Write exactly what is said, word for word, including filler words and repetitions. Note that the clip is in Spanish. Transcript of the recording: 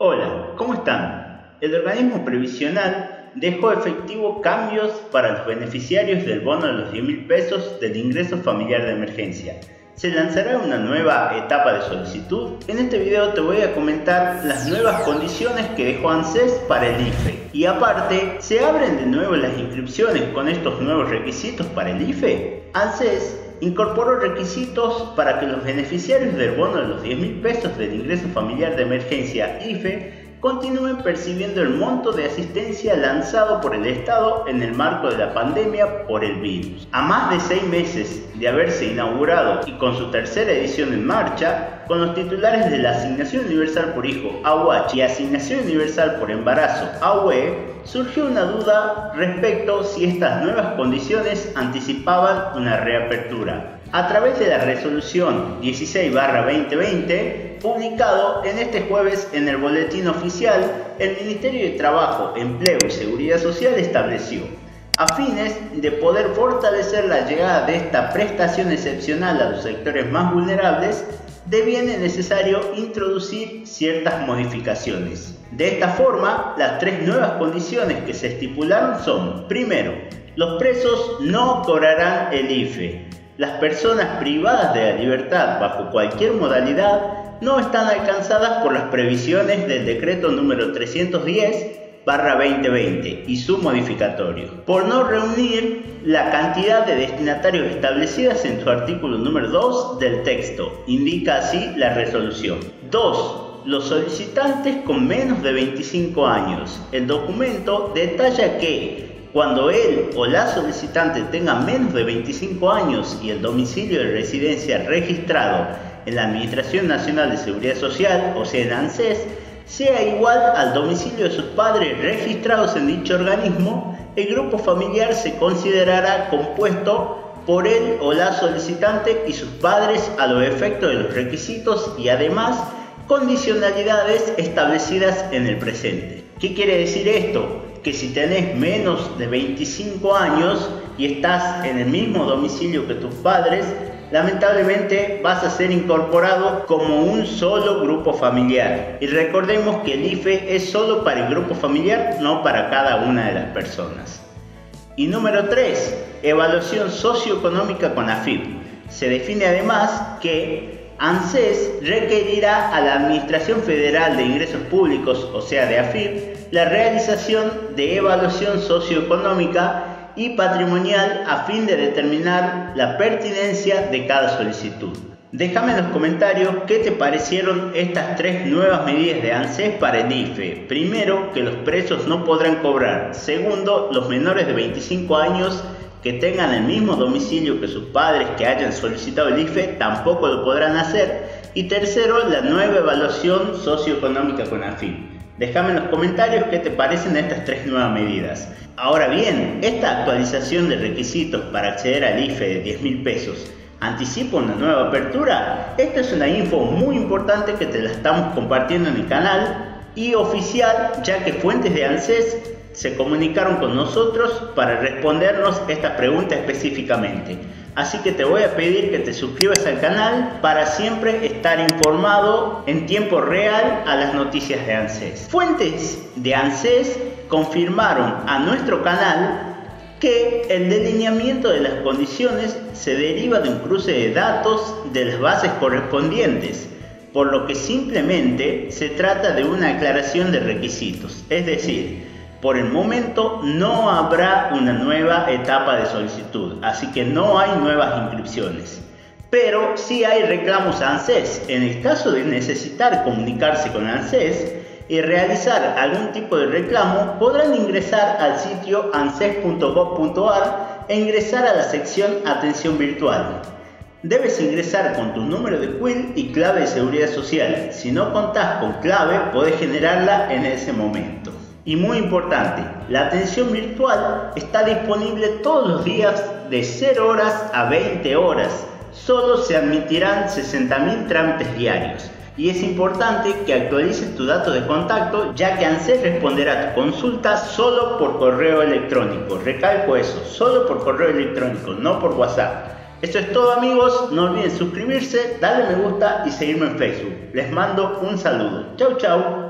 Hola, ¿cómo están? El organismo previsional dejó efectivo cambios para los beneficiarios del bono de los diez mil pesos del ingreso familiar de emergencia. ¿Se lanzará una nueva etapa de solicitud? En este video te voy a comentar las nuevas condiciones que dejó ANSES para el I F E. Y aparte, ¿se abren de nuevo las inscripciones con estos nuevos requisitos para el I F E? ANSES incorporó requisitos para que los beneficiarios del bono de los diez mil pesos del ingreso familiar de emergencia I F E continúen percibiendo el monto de asistencia lanzado por el Estado en el marco de la pandemia por el virus. A más de seis meses de haberse inaugurado y con su tercera edición en marcha, con los titulares de la Asignación Universal por Hijo A U H y Asignación Universal por Embarazo A U E, surgió una duda respecto si estas nuevas condiciones anticipaban una reapertura. A través de la resolución dieciséis barra veinte veinte, publicado en este jueves en el Boletín Oficial, el Ministerio de Trabajo, Empleo y Seguridad Social estableció: a fines de poder fortalecer la llegada de esta prestación excepcional a los sectores más vulnerables, deviene necesario introducir ciertas modificaciones. De esta forma, las tres nuevas condiciones que se estipularon son: primero, los presos no cobrarán el I F E. Las personas privadas de la libertad bajo cualquier modalidad no están alcanzadas por las previsiones del decreto número trescientos diez barra veinte veinte y su modificatorio, por no reunir la cantidad de destinatarios establecidas en su artículo número dos del texto, indica así la resolución. dos. Los solicitantes con menos de veinticinco años. El documento detalla que cuando él o la solicitante tenga menos de veinticinco años y el domicilio de residencia registrado en la Administración Nacional de Seguridad Social, o sea en ANSES, sea igual al domicilio de sus padres registrados en dicho organismo, el grupo familiar se considerará compuesto por él o la solicitante y sus padres a los efectos de los requisitos y además condicionalidades establecidas en el presente. ¿Qué quiere decir esto? Que si tenés menos de veinticinco años y estás en el mismo domicilio que tus padres, lamentablemente vas a ser incorporado como un solo grupo familiar. Y recordemos que el I F E es solo para el grupo familiar, no para cada una de las personas. Y número tres, evaluación socioeconómica con AFIP. Se define además que ANSES requerirá a la Administración Federal de Ingresos Públicos, o sea de AFIP, la realización de evaluación socioeconómica y patrimonial a fin de determinar la pertinencia de cada solicitud. Déjame en los comentarios qué te parecieron estas tres nuevas medidas de ANSES para el I F E. Primero, que los presos no podrán cobrar. Segundo, los menores de veinticinco años que tengan el mismo domicilio que sus padres que hayan solicitado el I F E tampoco lo podrán hacer. Y tercero, la nueva evaluación socioeconómica con AFIP. Déjame en los comentarios qué te parecen estas tres nuevas medidas. Ahora bien, esta actualización de requisitos para acceder al I F E de diez mil pesos ¿anticipa una nueva apertura? Esta es una info muy importante que te la estamos compartiendo en el canal y oficial, ya que fuentes de ANSES se comunicaron con nosotros para respondernos esta pregunta específicamente. Así que te voy a pedir que te suscribas al canal para siempre estar informado en tiempo real a las noticias de ANSES. Fuentes de ANSES confirmaron a nuestro canal que el delineamiento de las condiciones se deriva de un cruce de datos de las bases correspondientes, por lo que simplemente se trata de una aclaración de requisitos. Es decir, por el momento no habrá una nueva etapa de solicitud, así que no hay nuevas inscripciones. Pero sí hay reclamos a ANSES. En el caso de necesitar comunicarse con ANSES y realizar algún tipo de reclamo, podrán ingresar al sitio anses punto gob punto ar e ingresar a la sección Atención Virtual. Debes ingresar con tu número de Q U I L y clave de seguridad social. Si no contás con clave, podés generarla en ese momento. Y muy importante, la atención virtual está disponible todos los días de cero horas a veinte horas. Solo se admitirán sesenta mil trámites diarios. Y es importante que actualices tu dato de contacto, ya que ANSES responderá a tu consulta solo por correo electrónico. Recalco eso, solo por correo electrónico, no por WhatsApp. Eso es todo, amigos. No olviden suscribirse, darle me gusta y seguirme en Facebook. Les mando un saludo. Chau chau.